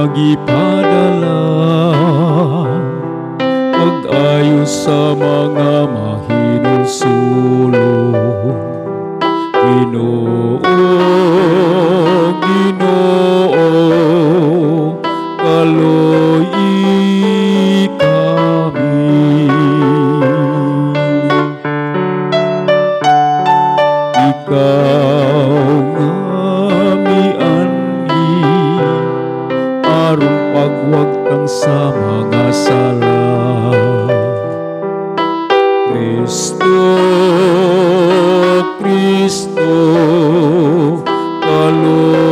gipadala pag-ayo sa mga mahinulsulong. Ginoo, Ginoo, kaloy kami. Ikaw nga mianhi aron pagwagtang sa mga sala. Kristo, Kristo, kaloy